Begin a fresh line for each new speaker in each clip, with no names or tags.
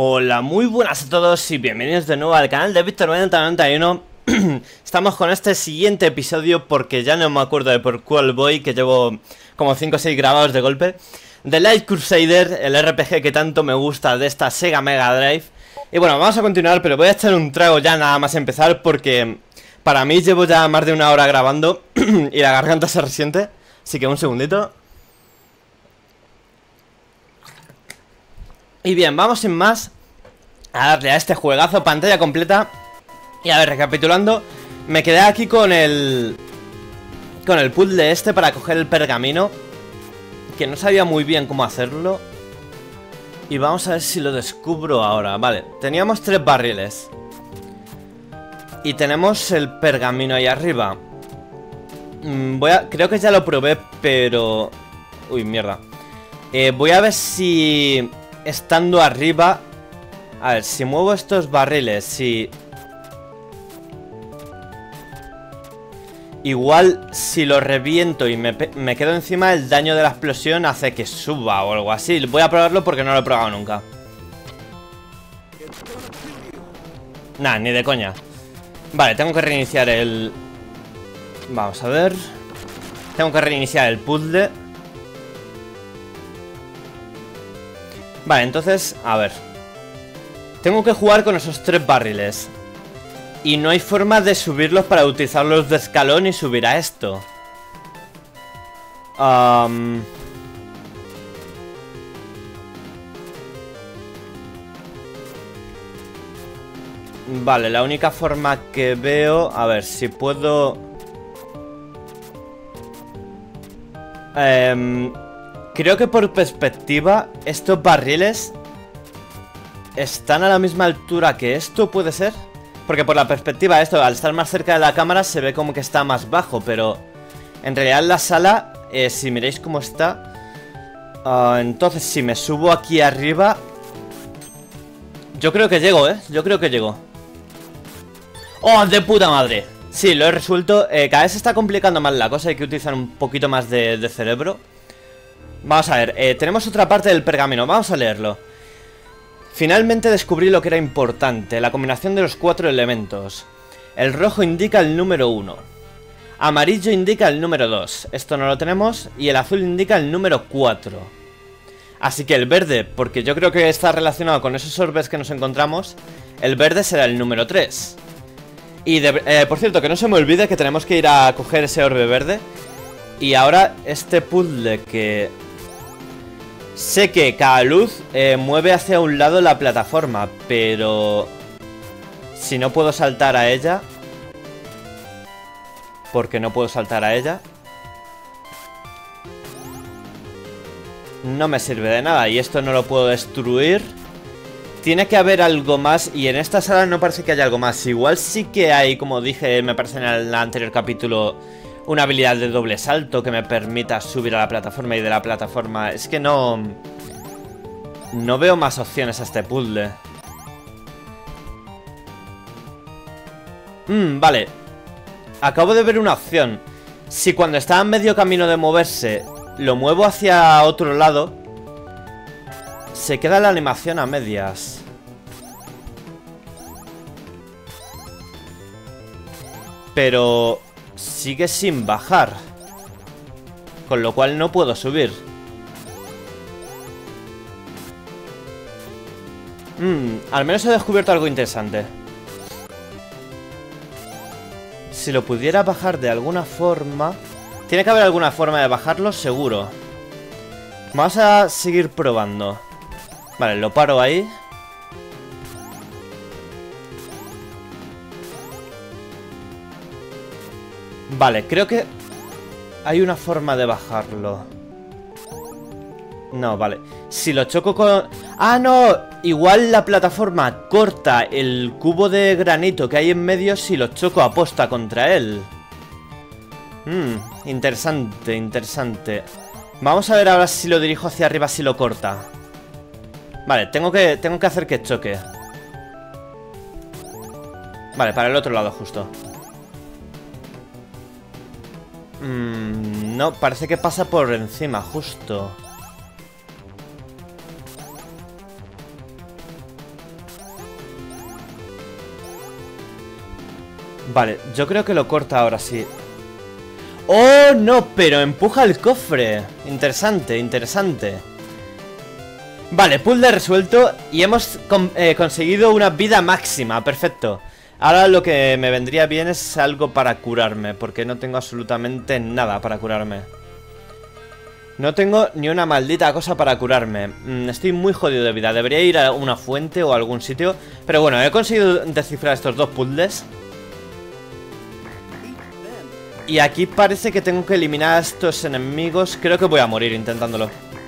Hola, muy buenas a todos y bienvenidos de nuevo al canal de Víctor9091. Estamos con este siguiente episodio porque ya no me acuerdo de por cuál voy, que llevo como 5 o 6 grabados de golpe. The Light Crusader, el RPG que tanto me gusta de esta Sega Mega Drive. Y bueno, vamos a continuar, pero voy a echar un trago ya nada más empezar porque para mí llevo ya más de 1 hora grabando y la garganta se resiente. Así que un segundito. Y bien, vamos sin más a darle a este juegazo, pantalla completa. Y a ver, recapitulando, me quedé aquí con el puzzle este para coger el pergamino, que no sabía muy bien cómo hacerlo. Y vamos a ver si lo descubro ahora. Vale, teníamos 3 barriles y tenemos el pergamino ahí arriba. Creo que ya lo probé, pero... Uy, mierda. Voy a ver si... estando arriba... A ver, si muevo estos barriles, si... Igual si lo reviento y me quedo encima, el daño de la explosión hace que suba o algo así. Voy a probarlo porque no lo he probado nunca. Nah, ni de coña. Vale, tengo que reiniciar el... Vamos a ver. Tengo que reiniciar el puzzle. Vale, entonces, a ver. Tengo que jugar con esos 3 barriles. Y no hay forma de subirlos para utilizarlos de escalón y subir a esto. Vale, la única forma que veo... A ver, si puedo... creo que por perspectiva estos barriles están a la misma altura que esto, ¿puede ser? Porque por la perspectiva esto, al estar más cerca de la cámara, se ve como que está más bajo. Pero en realidad en la sala, si miráis cómo está, entonces si me subo aquí arriba, yo creo que llego, yo creo que llego. ¡Oh, de puta madre! Sí, lo he resuelto. Cada vez se está complicando más la cosa, hay que utilizar un poquito más de cerebro. Vamos a ver, tenemos otra parte del pergamino, vamos a leerlo. Finalmente descubrí lo que era importante, la combinación de los 4 elementos. El rojo indica el número 1. Amarillo indica el número 2. Esto no lo tenemos. Y el azul indica el número 4. Así que el verde, porque yo creo que está relacionado con esos orbes que nos encontramos, el verde será el número 3. Y por cierto, que no se me olvide que tenemos que ir a coger ese orbe verde. Y ahora este puzzle que... Sé que cada luz mueve hacia un lado la plataforma, pero... Si no puedo saltar a ella... ¿Por qué no puedo saltar a ella? No me sirve de nada y esto no lo puedo destruir. Tiene que haber algo más y en esta sala no parece que haya algo más. Igual sí que hay, como dije, me parece en el anterior capítulo... Una habilidad de doble salto que me permita subir a la plataforma y de la plataforma... Es que no veo más opciones a este puzzle. Vale. Acabo de ver una opción. Si cuando está a medio camino de moverse lo muevo hacia otro lado, se queda la animación a medias. Pero... sigue sin bajar, con lo cual no puedo subir. Al menos he descubierto algo interesante. Si lo pudiera bajar de alguna forma... Tiene que haber alguna forma de bajarlo, seguro. Vamos a seguir probando. Vale, lo paro ahí. Vale, creo que hay una forma de bajarlo. No, vale. Si lo choco con... ¡Ah, no! Igual la plataforma corta el cubo de granito que hay en medio si lo choco a posta contra él. Interesante, interesante. Vamos a ver ahora si lo dirijo hacia arriba, si lo corta. Vale, tengo que hacer que choque. Vale, para el otro lado justo. No, parece que pasa por encima, justo. Vale, yo creo que lo corta ahora sí. ¡Oh, no! Pero empuja el cofre. Interesante, interesante. Vale, puzzle resuelto. Y hemos conseguido una vida máxima. Perfecto. Ahora lo que me vendría bien es algo para curarme, porque no tengo absolutamente nada para curarme. No tengo ni una maldita cosa para curarme. Estoy muy jodido de vida. Debería ir a una fuente o a algún sitio. Pero bueno, he conseguido descifrar estos dos puzzles. Y aquí parece que tengo que eliminar a estos enemigos. Creo que voy a morir intentándolo.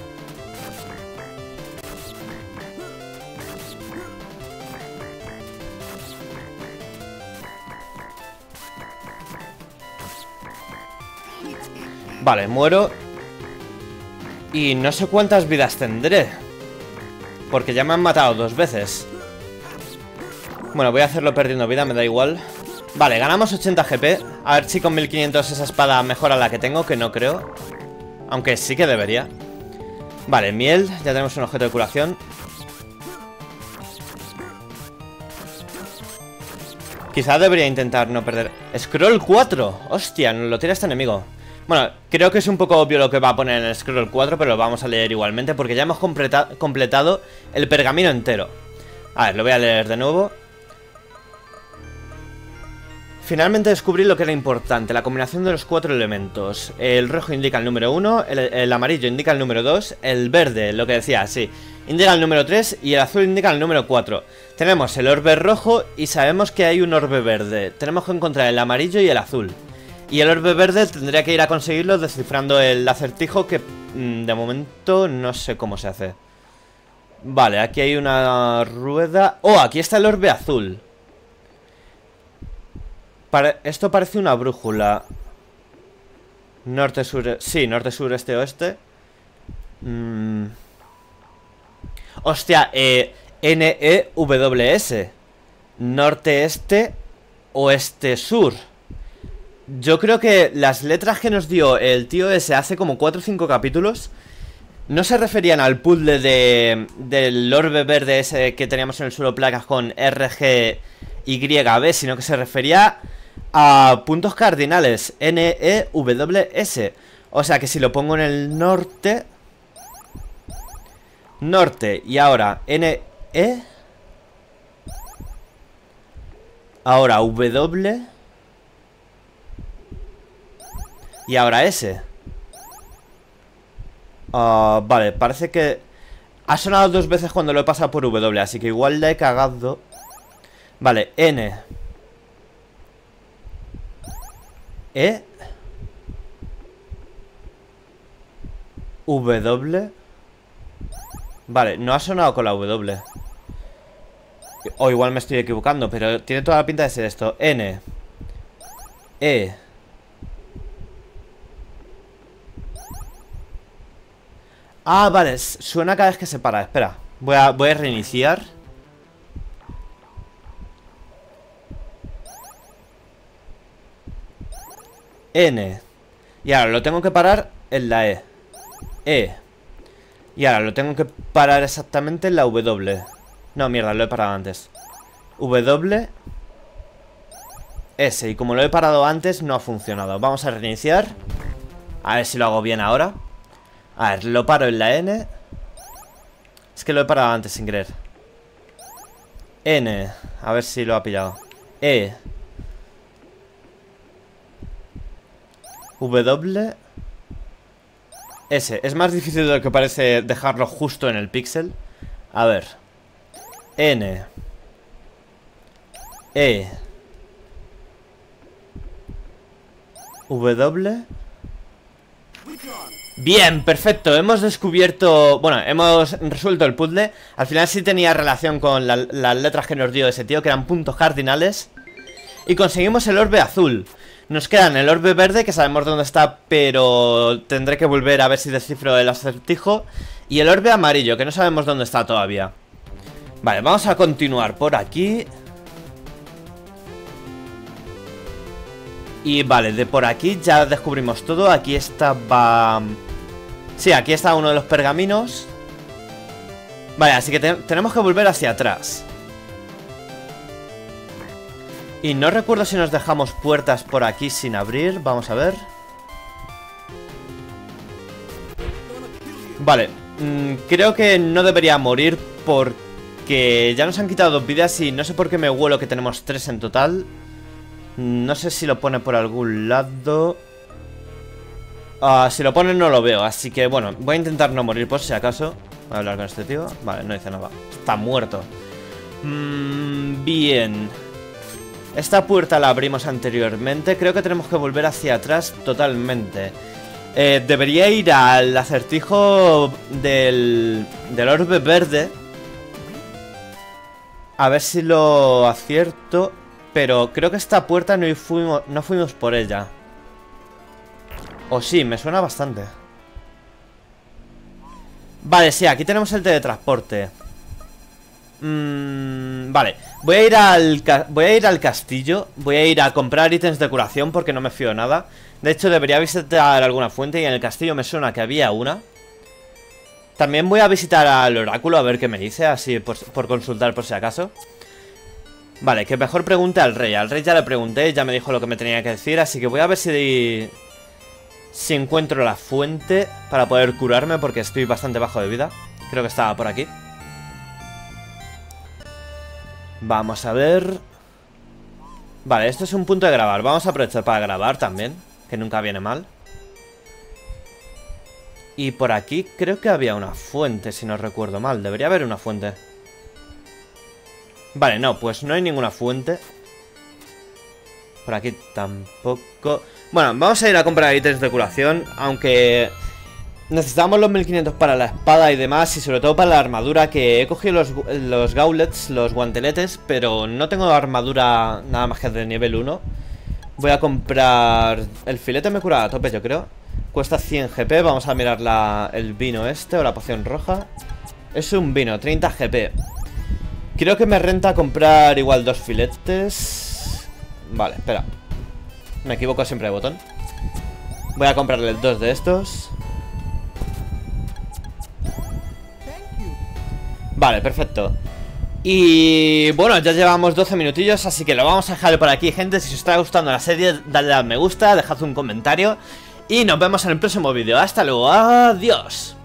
Vale, muero. Y no sé cuántas vidas tendré, porque ya me han matado 2 veces. Bueno, voy a hacerlo perdiendo vida, me da igual. Vale, ganamos 80 GP. A ver si con 1500 esa espada mejora la que tengo, que no creo. Aunque sí que debería. Vale, miel, ya tenemos un objeto de curación. Quizá debería intentar no perder. Scroll 4, hostia, nos lo tira este enemigo. Bueno, creo que es un poco obvio lo que va a poner en el Scroll 4, pero lo vamos a leer igualmente porque ya hemos completado el pergamino entero. A ver, lo voy a leer de nuevo. Finalmente descubrí lo que era importante, la combinación de los 4 elementos. El rojo indica el número 1, el amarillo indica el número 2, el verde, lo que decía, sí, indica el número 3 y el azul indica el número 4. Tenemos el orbe rojo y sabemos que hay un orbe verde. Tenemos que encontrar el amarillo y el azul. Y el orbe verde tendría que ir a conseguirlo descifrando el acertijo que de momento no sé cómo se hace. Vale, aquí hay una rueda. ¡Oh! Aquí está el orbe azul. Esto parece una brújula. Norte, sur... Sí, norte, sur, este, oeste. Hostia, N-E-W-S. Norte, este, oeste, sur. Yo creo que las letras que nos dio el tío ese hace como 4 o 5 capítulos no se referían al puzzle del orbe verde ese que teníamos en el suelo placas con RGYB, sino que se refería a puntos cardinales, N-E-W-S. O sea que si lo pongo en el norte... Norte, y ahora N-E... Ahora W... Y ahora S. Vale, parece que ha sonado 2 veces cuando lo he pasado por W, así que igual le he cagado. Vale, N E W. Vale, no ha sonado con la W. O igual me estoy equivocando, pero tiene toda la pinta de ser esto. N E Ah, vale, suena cada vez que se para. Espera, voy a reiniciar. N. Y ahora lo tengo que parar en la E. E. Y ahora lo tengo que parar exactamente en la W. No, mierda, lo he parado antes. W. S. Y como lo he parado antes, no ha funcionado. Vamos a reiniciar. A ver si lo hago bien ahora. A ver, lo paro en la N. Es que lo he parado antes sin querer. N. A ver si lo ha pillado. E. W. S. Es más difícil de lo que parece dejarlo justo en el píxel. A ver. N. E. W. Bien, perfecto, hemos descubierto... Bueno, hemos resuelto el puzzle. Al final sí tenía relación con las letras que nos dio ese tío, que eran puntos cardinales. Y conseguimos el orbe azul. Nos quedan el orbe verde, que sabemos dónde está, pero tendré que volver a ver si descifro el acertijo. Y el orbe amarillo, que no sabemos dónde está todavía. Vale, vamos a continuar por aquí. Y vale, de por aquí ya descubrimos todo. Aquí estaba... Sí, aquí está uno de los pergaminos. Vale, así que tenemos que volver hacia atrás. Y no recuerdo si nos dejamos puertas por aquí sin abrir. Vamos a ver. Vale, creo que no debería morir porque ya nos han quitado 2 vidas y no sé por qué me huelo que tenemos 3 en total. No sé si lo pone por algún lado. Si lo pone no lo veo, así que bueno, voy a intentar no morir por si acaso. Voy a hablar con este tío. Vale, no dice nada. Está muerto. Bien. Esta puerta la abrimos anteriormente. Creo que tenemos que volver hacia atrás totalmente. Debería ir al acertijo del orbe verde. A ver si lo acierto. Pero creo que esta puerta no fuimos por ella. O sí, me suena bastante. Vale, sí, aquí tenemos el teletransporte. Vale, voy a ir al castillo. Voy a ir a comprar ítems de curación porque no me fío de nada. De hecho, debería visitar alguna fuente y en el castillo me suena que había una. También voy a visitar al oráculo a ver qué me dice, así por consultar por si acaso. Vale, que mejor pregunte al rey. Al rey ya le pregunté, ya me dijo lo que me tenía que decir, así que voy a ver si encuentro la fuente para poder curarme porque estoy bastante bajo de vida. Creo que estaba por aquí. Vamos a ver. Vale, esto es un punto de grabar. Vamos a aprovechar para grabar también, que nunca viene mal. Y por aquí creo que había una fuente, si no recuerdo mal. Debería haber una fuente. Vale, no, pues no hay ninguna fuente. Por aquí tampoco. Bueno, vamos a ir a comprar ítems de curación, aunque necesitamos los 1500 para la espada y demás, y sobre todo para la armadura, que he cogido los gauntlets, los guanteletes, pero no tengo armadura nada más que de nivel 1. Voy a comprar... El filete me cura a tope, yo creo. Cuesta 100 GP, vamos a mirar el vino este o la poción roja. Es un vino, 30 GP. Creo que me renta comprar igual 2 filetes. Vale, espera. Me equivoco siempre de botón. Voy a comprarle 2 de estos. Vale, perfecto. Y bueno, ya llevamos 12 minutillos, así que lo vamos a dejar por aquí, gente. Si os está gustando la serie, dadle a me gusta, dejad un comentario y nos vemos en el próximo vídeo. Hasta luego, adiós.